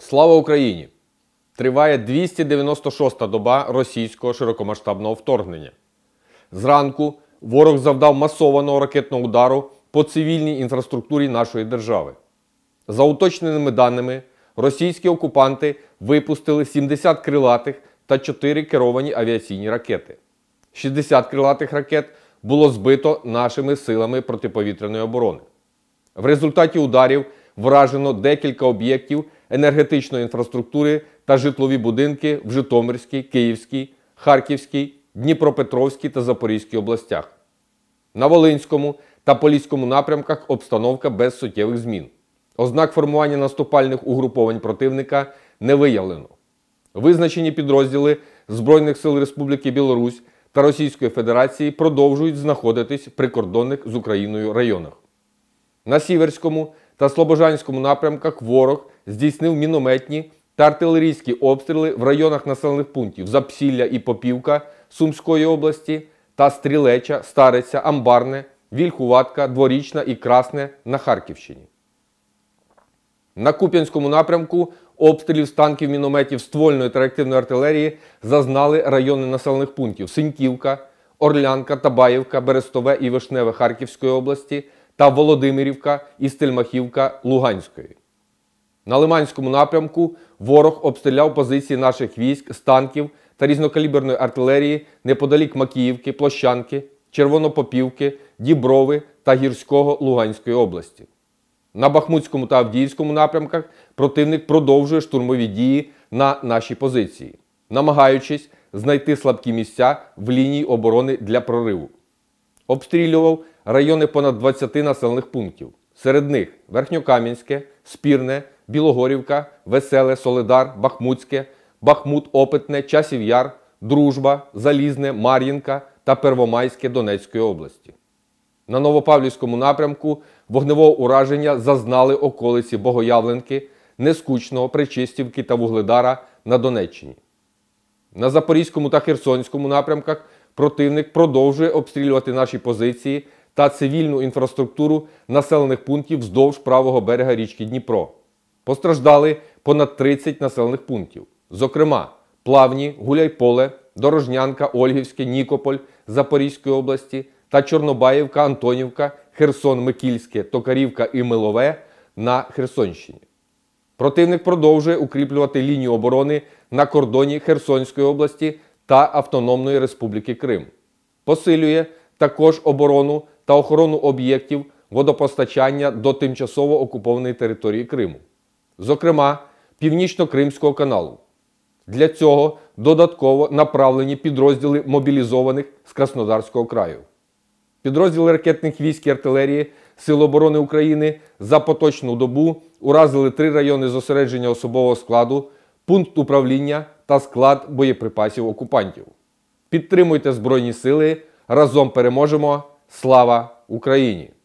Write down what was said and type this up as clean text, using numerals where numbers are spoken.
Слава Україні! Триває 296-та доба російського широкомасштабного вторгнення. Зранку ворог завдав масованого ракетного удару по цивільній інфраструктурі нашої держави. За уточненими даними, російські окупанти випустили 70 крилатих та 4 керовані авіаційні ракети. 60 крилатих ракет було збито нашими силами протиповітряної оборони. В результаті ударів вражено декілька об'єктів енергетичної інфраструктури та житлові будинки в Житомирській, Київській, Харківській, Дніпропетровській та Запорізькій областях. На Волинському та Поліському напрямках обстановка без суттєвих змін. Ознак формування наступальних угруповань противника не виявлено. Визначені підрозділи Збройних сил Республіки Білорусь та Російської Федерації продовжують знаходитись в прикордонних з Україною районах. На Сіверському та Слобожанському напрямках ворог здійснив мінометні та артилерійські обстріли в районах населених пунктів Запсілля і Попівка Сумської області та Стрілеча, Стариця, Амбарне, Вільхуватка, Дворічна і Красне на Харківщині. На Куп'янському напрямку обстрілів з танків, мінометів, ствольної та реактивної артилерії зазнали райони населених пунктів Синьківка, Орлянка, Табаївка, Берестове і Вишневе Харківської області та Володимирівка і Стельмахівка Луганської. На Лиманському напрямку ворог обстріляв позиції наших військ з танків та різнокаліберної артилерії неподалік Макіївки, Площанки, Червонопопівки, Діброви та Гірського Луганської області. На Бахмутському та Авдіївському напрямках противник продовжує штурмові дії на наші позиції, намагаючись знайти слабкі місця в лінії оборони для прориву. Обстрілював райони понад 20 населених пунктів. Серед них Верхньокам'янське, Спірне, Білогорівка, Веселе, Солидар, Бахмутське, Бахмут-Опитне, Часів Яр, Дружба, Залізне, Мар'їнка та Первомайське Донецької області. На Новопавлівському напрямку вогневого ураження зазнали околиці Богоявленки, Нескучного, Причистівки та Вугледара на Донеччині. На Запорізькому та Херсонському напрямках противник продовжує обстрілювати наші позиції та цивільну інфраструктуру населених пунктів вздовж правого берега річки Дніпро. Постраждали понад 30 населених пунктів. Зокрема, Плавні, Гуляйполе, Дорожнянка, Ольгівське, Нікополь Запорізької області та Чорнобаївка, Антонівка, Херсон, Микільське, Токарівка і Милове на Херсонщині. Противник продовжує укріплювати лінію оборони на кордоні Херсонської області та Автономної Республіки Крим. Посилює також оборону та охорону об'єктів водопостачання до тимчасово окупованої території Криму. Зокрема, Північно-Кримського каналу. Для цього додатково направлені підрозділи мобілізованих з Краснодарського краю. Підрозділи ракетних військ і артилерії Сил оборони України за поточну добу уразили 3 райони зосередження особового складу, пункт управління та склад боєприпасів окупантів. Підтримуйте Збройні сили, разом переможемо! Слава Україні!